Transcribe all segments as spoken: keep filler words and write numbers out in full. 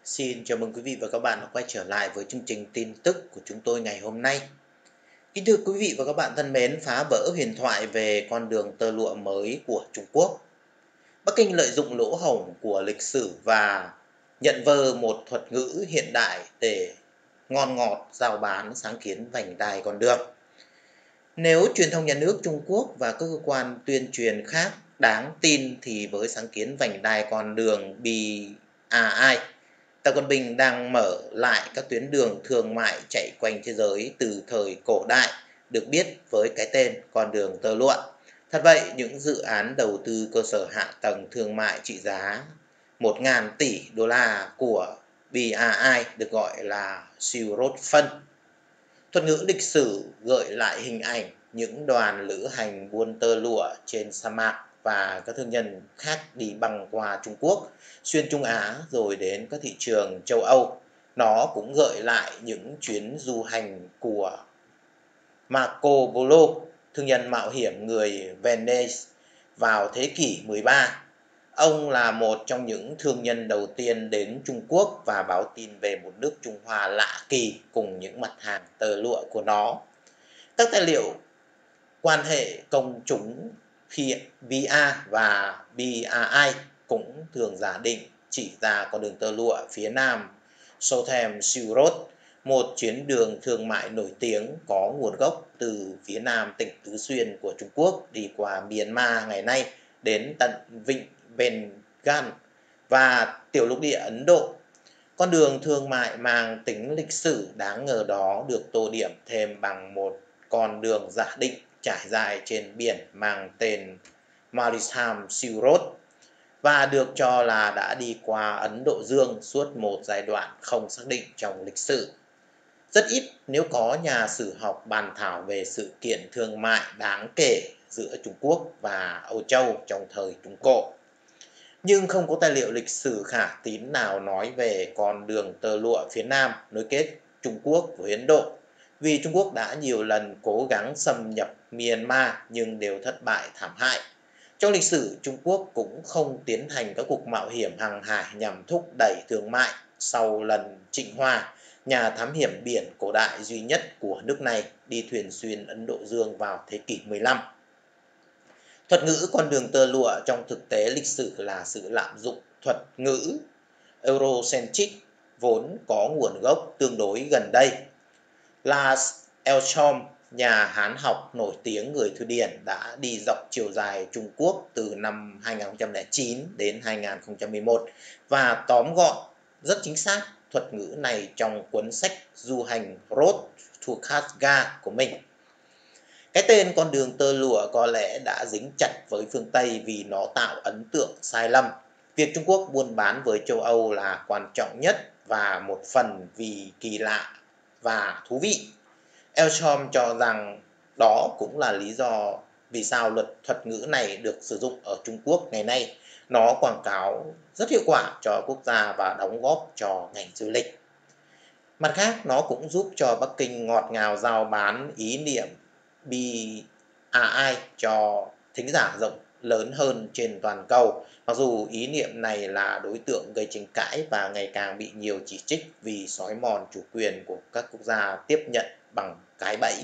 Xin chào mừng quý vị và các bạn đã quay trở lại với chương trình tin tức của chúng tôi ngày hôm nay. Kính thưa quý vị và các bạn thân mến, phá vỡ huyền thoại về con đường tơ lụa mới của Trung Quốc. Bắc Kinh lợi dụng lỗ hổng của lịch sử và nhận vơ một thuật ngữ hiện đại để ngon ngọt rao bán sáng kiến vành đai con đường. Nếu truyền thông nhà nước Trung Quốc và các cơ quan tuyên truyền khác đáng tin thì với sáng kiến vành đai con đường B R I, Tập Cận Bình đang mở lại các tuyến đường thương mại chạy quanh thế giới từ thời cổ đại, được biết với cái tên con đường tơ lụa. Thật vậy, những dự án đầu tư cơ sở hạ tầng thương mại trị giá một nghìn tỷ đô la của B R I được gọi là Silk Road Fund. Thuật ngữ lịch sử gợi lại hình ảnh những đoàn lữ hành buôn tơ lụa trên sa mạc và các thương nhân khác đi băng qua Trung Quốc, xuyên Trung Á rồi đến các thị trường châu Âu. Nó cũng gợi lại những chuyến du hành của Marco Polo, thương nhân mạo hiểm người Venice vào thế kỷ mười ba. Ông là một trong những thương nhân đầu tiên đến Trung Quốc và báo tin về một nước Trung Hoa lạ kỳ cùng những mặt hàng tơ lụa của nó. Các tài liệu quan hệ công chúng pê rờ và B R I cũng thường giả định chỉ ra con đường tơ lụa phía nam Southern Silk Road, một chuyến đường thương mại nổi tiếng có nguồn gốc từ phía nam tỉnh Tứ Xuyên của Trung Quốc đi qua Myanmar ngày nay đến tận vịnh Bengal và tiểu lục địa Ấn Độ. Con đường thương mại mang tính lịch sử đáng ngờ đó được tô điểm thêm bằng một con đường giả định trải dài trên biển mang tên Maritime Silk Road và được cho là đã đi qua Ấn Độ Dương suốt một giai đoạn không xác định trong lịch sử. Rất ít nếu có nhà sử học bàn thảo về sự kiện thương mại đáng kể giữa Trung Quốc và Âu Châu trong thời Trung Cổ. Nhưng không có tài liệu lịch sử khả tín nào nói về con đường tơ lụa phía Nam nối kết Trung Quốc với Ấn Độ, vì Trung Quốc đã nhiều lần cố gắng xâm nhập Myanmar nhưng đều thất bại thảm hại. Trong lịch sử, Trung Quốc cũng không tiến hành các cuộc mạo hiểm hàng hải nhằm thúc đẩy thương mại sau lần Trịnh Hòa, nhà thám hiểm biển cổ đại duy nhất của nước này đi thuyền xuyên Ấn Độ Dương vào thế kỷ mười lăm. Thuật ngữ con đường tơ lụa trong thực tế lịch sử là sự lạm dụng thuật ngữ Eurocentric vốn có nguồn gốc tương đối gần đây. Lars Elstrom, nhà Hán học nổi tiếng người Thụy Điển đã đi dọc chiều dài Trung Quốc từ năm hai nghìn không trăm lẻ chín đến hai nghìn không trăm mười một và tóm gọn rất chính xác thuật ngữ này trong cuốn sách du hành Road to Kashgar của mình. Cái tên con đường tơ lụa có lẽ đã dính chặt với phương Tây vì nó tạo ấn tượng sai lầm. Việc Trung Quốc buôn bán với châu Âu là quan trọng nhất và một phần vì kỳ lạ và thú vị. Elstrom cho rằng đó cũng là lý do vì sao luật thuật ngữ này được sử dụng ở Trung Quốc ngày nay. Nó quảng cáo rất hiệu quả cho quốc gia và đóng góp cho ngành du lịch. Mặt khác, nó cũng giúp cho Bắc Kinh ngọt ngào rao bán ý niệm B R I cho thính giả rộng lớn hơn trên toàn cầu, mặc dù ý niệm này là đối tượng gây tranh cãi và ngày càng bị nhiều chỉ trích vì xói mòn chủ quyền của các quốc gia tiếp nhận bằng cái bẫy.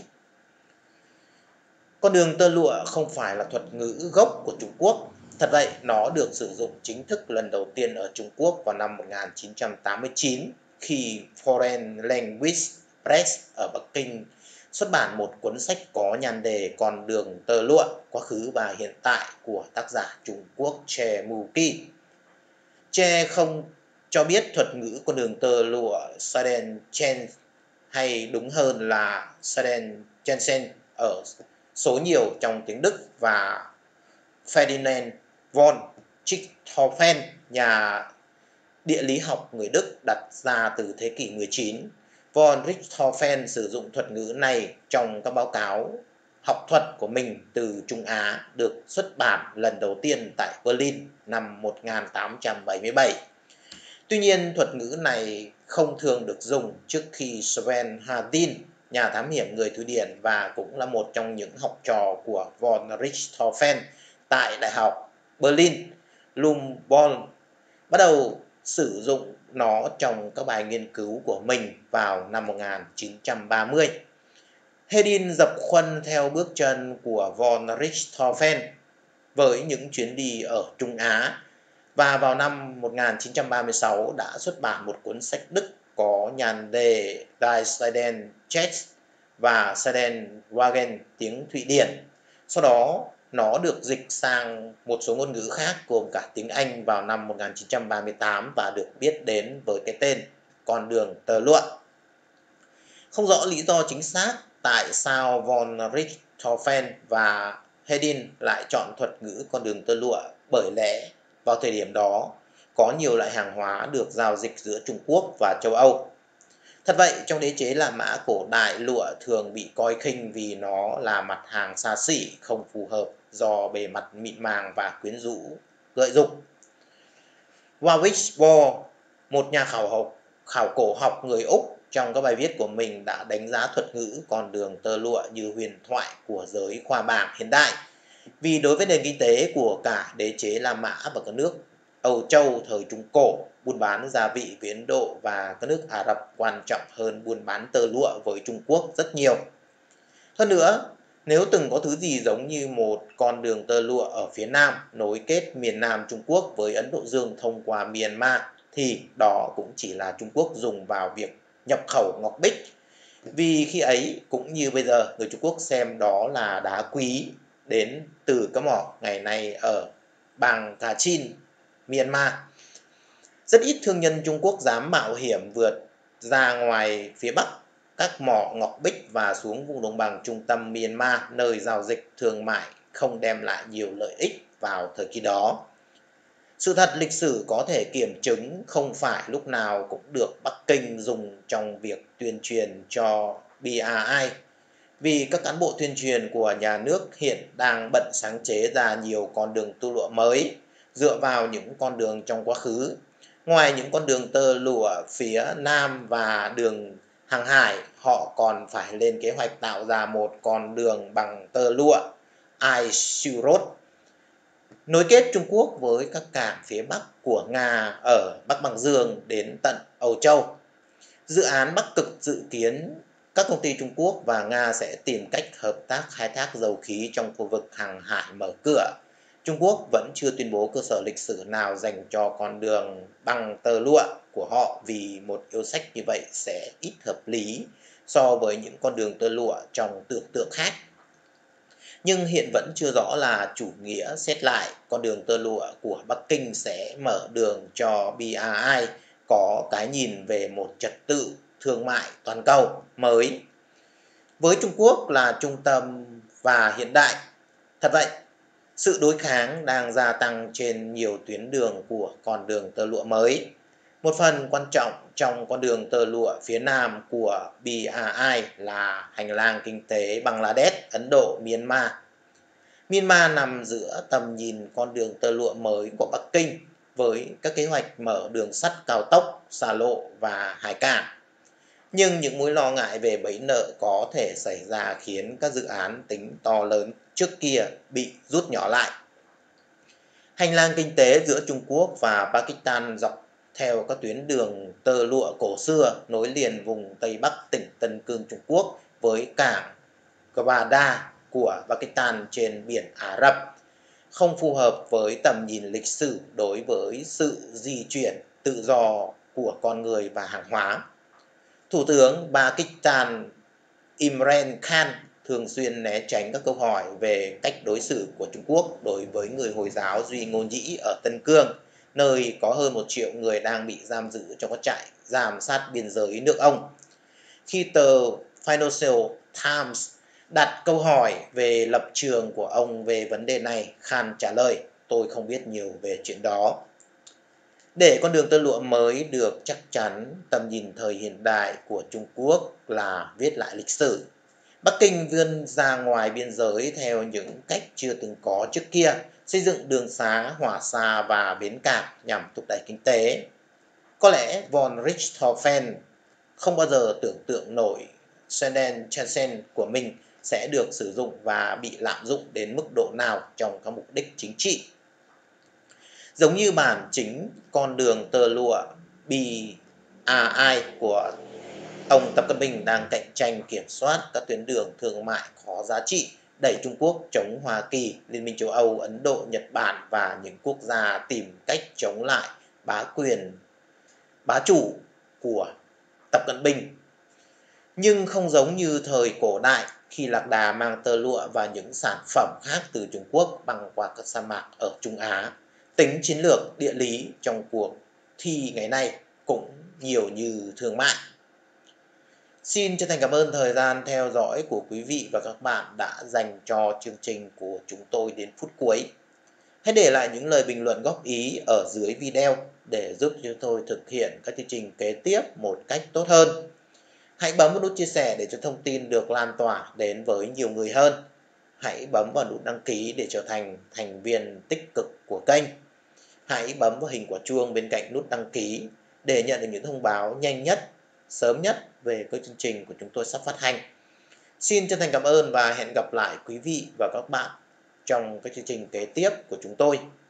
Con đường tơ lụa không phải là thuật ngữ gốc của Trung Quốc. Thật vậy, nó được sử dụng chính thức lần đầu tiên ở Trung Quốc vào năm một nghìn chín trăm tám mươi chín khi Foreign Language Press ở Bắc Kinh xuất bản một cuốn sách có nhan đề Con đường tơ lụa, quá khứ và hiện tại của tác giả Trung Quốc Che Muki. Che không cho biết thuật ngữ con đường tơ lụa Siden Chen, hay đúng hơn là Siden Chensen ở số nhiều trong tiếng Đức, và Ferdinand von Richthofen, nhà địa lý học người Đức đặt ra từ thế kỷ mười chín. Von Richthofen sử dụng thuật ngữ này trong các báo cáo học thuật của mình từ Trung Á được xuất bản lần đầu tiên tại Berlin năm một nghìn tám trăm bảy mươi bảy. Tuy nhiên, thuật ngữ này không thường được dùng trước khi Sven Hardin, nhà thám hiểm người Thụy Điển và cũng là một trong những học trò của von Richthofen tại Đại học Berlin, Lumboldt, bắt đầu sử dụng nó trong các bài nghiên cứu của mình vào năm một nghìn chín trăm ba mươi. Hedin dập khuôn theo bước chân của von Richthofen với những chuyến đi ở Trung Á, và vào năm một nghìn chín trăm ba mươi sáu đã xuất bản một cuốn sách Đức có nhan đề Die Seidenschatz và Seidenwagen tiếng Thụy Điển. Sau đó nó được dịch sang một số ngôn ngữ khác gồm cả tiếng Anh vào năm một nghìn chín trăm ba mươi tám và được biết đến với cái tên Con đường tơ lụa. Không rõ lý do chính xác tại sao von Richthofen và Hedin lại chọn thuật ngữ con đường tơ lụa, bởi lẽ vào thời điểm đó có nhiều loại hàng hóa được giao dịch giữa Trung Quốc và châu Âu. Thật vậy, trong đế chế La Mã cổ đại, lụa thường bị coi khinh vì nó là mặt hàng xa xỉ, không phù hợp do bề mặt mịn màng và quyến rũ, gợi dục. Warwick Ball, một nhà khảo học, khảo cổ học người Úc, trong các bài viết của mình đã đánh giá thuật ngữ con đường tơ lụa như huyền thoại của giới khoa bảng hiện đại. Vì đối với nền kinh tế của cả đế chế La Mã và các nước Âu Châu thời Trung Cổ, buôn bán gia vị với Ấn Độ và các nước Ả Rập quan trọng hơn buôn bán tơ lụa với Trung Quốc rất nhiều. Hơn nữa, nếu từng có thứ gì giống như một con đường tơ lụa ở phía Nam nối kết miền Nam Trung Quốc với Ấn Độ Dương thông qua Myanmar, thì đó cũng chỉ là Trung Quốc dùng vào việc nhập khẩu ngọc bích. Vì khi ấy, cũng như bây giờ, người Trung Quốc xem đó là đá quý đến từ các mỏ ngày nay ở bang Kachin, Myanmar. Rất ít thương nhân Trung Quốc dám mạo hiểm vượt ra ngoài phía Bắc các mỏ ngọc bích và xuống vùng đồng bằng trung tâm Myanmar, nơi giao dịch thương mại không đem lại nhiều lợi ích vào thời kỳ đó. Sự thật lịch sử có thể kiểm chứng không phải lúc nào cũng được Bắc Kinh dùng trong việc tuyên truyền cho bê rờ i, vì các cán bộ tuyên truyền của nhà nước hiện đang bận sáng chế ra nhiều con đường tơ lụa mới dựa vào những con đường trong quá khứ. Ngoài những con đường tơ lụa phía Nam và đường hàng hải, họ còn phải lên kế hoạch tạo ra một con đường bằng tơ lụa, Ice Road, nối kết Trung Quốc với các cảng phía Bắc của Nga ở Bắc Băng Dương đến tận Âu Châu. Dự án Bắc Cực dự kiến các công ty Trung Quốc và Nga sẽ tìm cách hợp tác khai thác dầu khí trong khu vực hàng hải mở cửa. Trung Quốc vẫn chưa tuyên bố cơ sở lịch sử nào dành cho con đường bằng tơ lụa của họ, vì một yêu sách như vậy sẽ ít hợp lý so với những con đường tơ lụa trong tưởng tượng khác. Nhưng hiện vẫn chưa rõ là chủ nghĩa xét lại con đường tơ lụa của Bắc Kinh sẽ mở đường cho bê rờ i có cái nhìn về một trật tự thương mại toàn cầu mới, với Trung Quốc là trung tâm và hiện đại. Thật vậy, sự đối kháng đang gia tăng trên nhiều tuyến đường của con đường tơ lụa mới. Một phần quan trọng trong con đường tơ lụa phía Nam của bê rờ i là hành lang kinh tế Bangladesh, Ấn Độ, Myanmar. Myanmar nằm giữa tầm nhìn con đường tơ lụa mới của Bắc Kinh với các kế hoạch mở đường sắt cao tốc, xa lộ và hải cảng. Nhưng những mối lo ngại về bẫy nợ có thể xảy ra khiến các dự án tính to lớn trước kia bị rút nhỏ lại. Hành lang kinh tế giữa Trung Quốc và Pakistan dọc theo các tuyến đường tơ lụa cổ xưa nối liền vùng Tây Bắc tỉnh Tân Cương Trung Quốc với cảng Gwadar của Pakistan trên biển Ả Rập, không phù hợp với tầm nhìn lịch sử đối với sự di chuyển tự do của con người và hàng hóa. Thủ tướng Pakistan Imran Khan thường xuyên né tránh các câu hỏi về cách đối xử của Trung Quốc đối với người Hồi giáo Duy Ngô Nhĩ ở Tân Cương, nơi có hơn một triệu người đang bị giam giữ trong các trại giam sát biên giới nước ông. Khi tờ Financial Times đặt câu hỏi về lập trường của ông về vấn đề này, Khan trả lời: "Tôi không biết nhiều về chuyện đó." Để con đường tơ lụa mới được chắc chắn, tầm nhìn thời hiện đại của Trung Quốc là viết lại lịch sử. Bắc Kinh vươn ra ngoài biên giới theo những cách chưa từng có trước kia, xây dựng đường xá, hỏa xa và bến cảng nhằm thúc đẩy kinh tế. Có lẽ von Richthofen không bao giờ tưởng tượng nổi Seidenschatz của mình sẽ được sử dụng và bị lạm dụng đến mức độ nào trong các mục đích chính trị. Giống như bản chính con đường tơ lụa B R I của ông Tập Cận Bình đang cạnh tranh kiểm soát các tuyến đường thương mại có giá trị, đẩy Trung Quốc chống Hoa Kỳ, Liên minh châu Âu, Ấn Độ, Nhật Bản và những quốc gia tìm cách chống lại bá quyền, bá chủ của Tập Cận Bình. Nhưng không giống như thời cổ đại khi Lạc Đà mang tơ lụa và những sản phẩm khác từ Trung Quốc băng qua các sa mạc ở Trung Á, tính chiến lược địa lý trong cuộc thi ngày nay cũng nhiều như thương mại. Xin chân thành cảm ơn thời gian theo dõi của quý vị và các bạn đã dành cho chương trình của chúng tôi đến phút cuối. Hãy để lại những lời bình luận góp ý ở dưới video để giúp chúng tôi thực hiện các chương trình kế tiếp một cách tốt hơn. Hãy bấm vào nút chia sẻ để cho thông tin được lan tỏa đến với nhiều người hơn. Hãy bấm vào nút đăng ký để trở thành thành viên tích cực của kênh. Hãy bấm vào hình quả chuông bên cạnh nút đăng ký để nhận được những thông báo nhanh nhất, sớm nhất về các chương trình của chúng tôi sắp phát hành. Xin chân thành cảm ơn và hẹn gặp lại quý vị và các bạn trong các chương trình kế tiếp của chúng tôi.